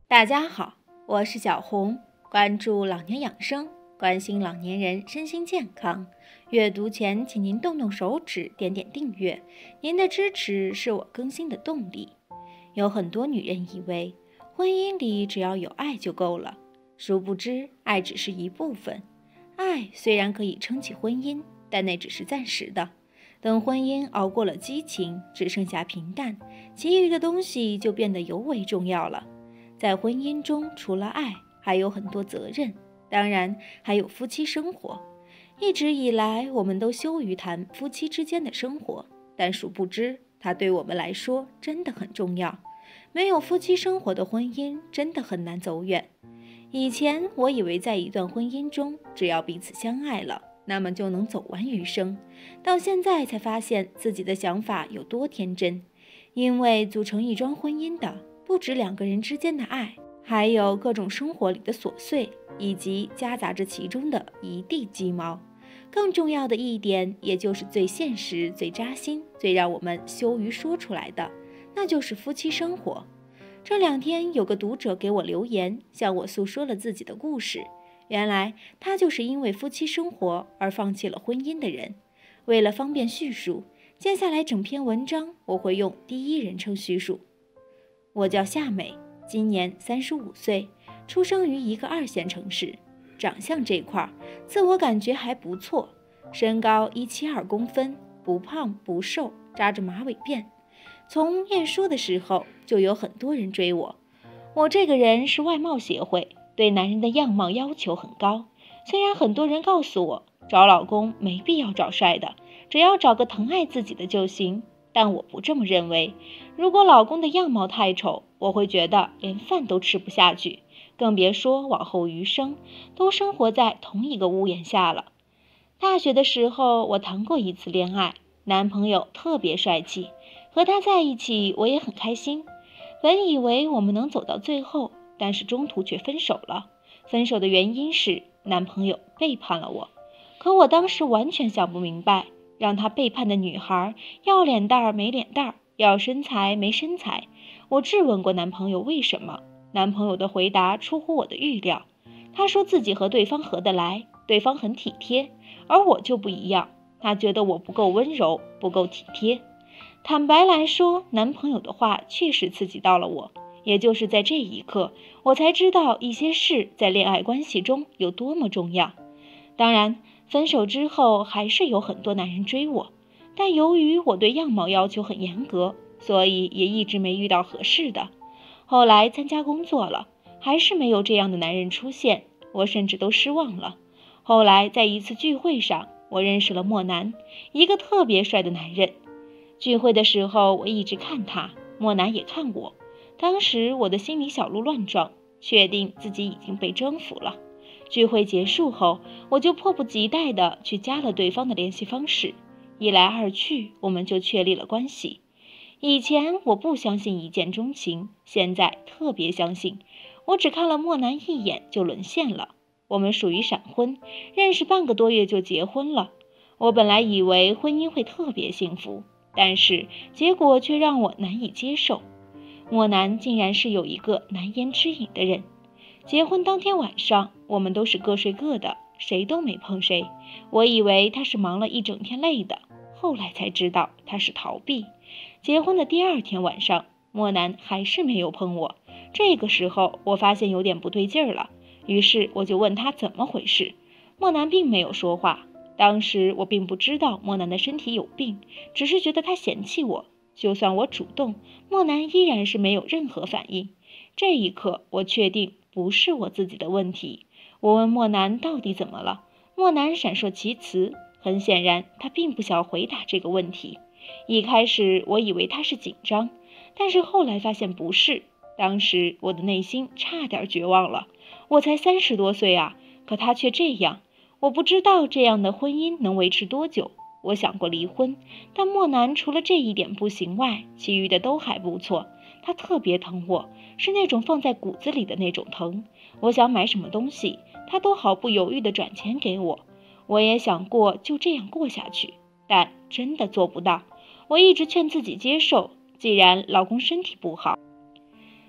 大家好，我是小红，关注老年养生，关心老年人身心健康。阅读前请您动动手指，点点订阅，您的支持是我更新的动力。有很多女人以为婚姻里只要有爱就够了，殊不知爱只是一部分。爱虽然可以撑起婚姻，但那只是暂时的。等婚姻熬过了激情，只剩下平淡，其余的东西就变得尤为重要了。在婚姻中，除了爱，还有很多责任，当然还有夫妻生活。一直以来，我们都羞于谈夫妻之间的生活，但殊不知，它对我们来说真的很重要。没有夫妻生活的婚姻，真的很难走远。以前我以为在一段婚姻中，只要彼此相爱了，那么就能走完余生。到现在才发现自己的想法有多天真，因为组成一桩婚姻的不止两个人之间的爱，还有各种生活里的琐碎，以及夹杂着其中的一地鸡毛。更重要的一点，也就是最现实、最扎心、最让我们羞于说出来的，那就是夫妻生活。这2天有个读者给我留言，向我诉说了自己的故事。原来他就是因为夫妻生活而放弃了婚姻的人。为了方便叙述，接下来整篇文章我会用第一人称叙述。我叫夏美，今年35岁，出生于一个2线城市。长相这块，自我感觉还不错，身高172公分，不胖不瘦，扎着马尾辫。从念书的时候就有很多人追我。我这个人是外貌协会，对男人的样貌要求很高。虽然很多人告诉我，找老公没必要找帅的，只要找个疼爱自己的就行，但我不这么认为。如果老公的样貌太丑，我会觉得连饭都吃不下去，更别说往后余生都生活在同一个屋檐下了。大学的时候，我谈过一次恋爱，男朋友特别帅气，和他在一起我也很开心。本以为我们能走到最后，但是中途却分手了。分手的原因是男朋友背叛了我。可我当时完全想不明白，让他背叛的女孩要脸蛋儿没脸蛋儿，要身材没身材。我质问过男朋友为什么，男朋友的回答出乎我的预料。他说自己和对方合得来，对方很体贴，而我就不一样，他觉得我不够温柔，不够体贴。坦白来说，男朋友的话确实刺激到了我。也就是在这一刻，我才知道一些事在恋爱关系中有多么重要。当然，分手之后还是有很多男人追我，但由于我对样貌要求很严格，所以也一直没遇到合适的。后来参加工作了，还是没有这样的男人出现，我甚至都失望了。后来在一次聚会上，我认识了莫南，一个特别帅的男人。聚会的时候，我一直看他，莫南也看我。当时我的心里小鹿乱撞，确定自己已经被征服了。聚会结束后，我就迫不及待地去加了对方的联系方式，一来二去，我们就确立了关系。以前我不相信一见钟情，现在特别相信。我只看了莫南一眼就沦陷了。我们属于闪婚，认识半个多月就结婚了。我本来以为婚姻会特别幸福，但是结果却让我难以接受。莫南竟然是有一个难言之隐的人。结婚当天晚上，我们都是各睡各的，谁都没碰谁。我以为他是忙了一整天累的，后来才知道他是逃避。结婚的第2天晚上，莫南还是没有碰我。这个时候我发现有点不对劲儿了，于是我就问他怎么回事。莫南并没有说话。当时我并不知道莫南的身体有病，只是觉得他嫌弃我。就算我主动，莫南依然是没有任何反应。这一刻，我确定不是我自己的问题。我问莫南到底怎么了，莫南闪烁其词，很显然他并不想回答这个问题。一开始我以为他是紧张，但是后来发现不是。当时我的内心差点绝望了。我才30多岁啊，可他却这样。我不知道这样的婚姻能维持多久。我想过离婚，但莫南除了这一点不行外，其余的都还不错。他特别疼我，是那种放在骨子里的那种疼。我想买什么东西，他都毫不犹豫地转钱给我。我也想过就这样过下去，但真的做不到。我一直劝自己接受，既然老公身体不好，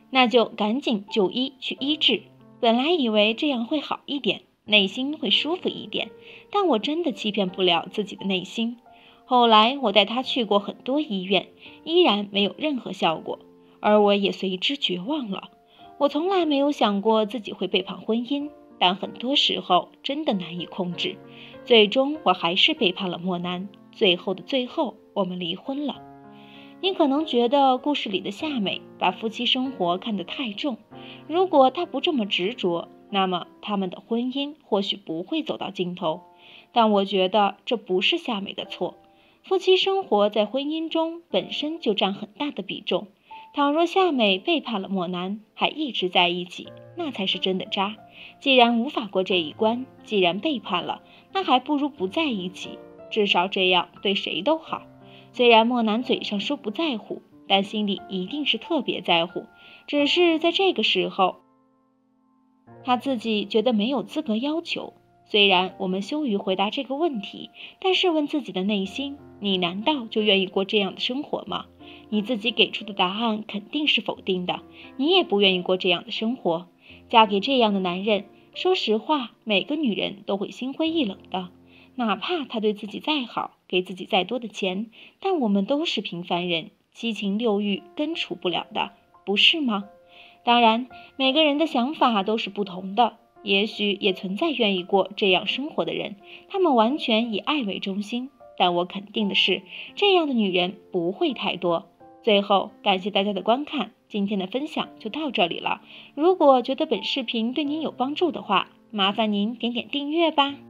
那就赶紧就医去医治。本来以为这样会好一点，内心会舒服一点，但我真的欺骗不了自己的内心。后来我带他去过很多医院，依然没有任何效果，而我也随之绝望了。我从来没有想过自己会背叛婚姻，但很多时候真的难以控制。最终我还是背叛了莫南，最后的最后，我们离婚了。你可能觉得故事里的夏美把夫妻生活看得太重，如果她不这么执着，那么他们的婚姻或许不会走到尽头。但我觉得这不是夏美的错，夫妻生活在婚姻中本身就占很大的比重。倘若夏美背叛了莫南，还一直在一起，那才是真的渣。既然无法过这一关，既然背叛了，那还不如不在一起，至少这样对谁都好。虽然莫南嘴上说不在乎，但心里一定是特别在乎，只是在这个时候，他自己觉得没有资格要求。虽然我们羞于回答这个问题，但试问自己的内心，你难道就愿意过这样的生活吗？你自己给出的答案肯定是否定的，你也不愿意过这样的生活。嫁给这样的男人，说实话，每个女人都会心灰意冷的。哪怕他对自己再好，给自己再多的钱，但我们都是平凡人，七情六欲根除不了的，不是吗？当然，每个人的想法都是不同的，也许也存在愿意过这样生活的人，他们完全以爱为中心，但我肯定的是，这样的女人不会太多。最后，感谢大家的观看，今天的分享就到这里了。如果觉得本视频对您有帮助的话，麻烦您点点订阅吧。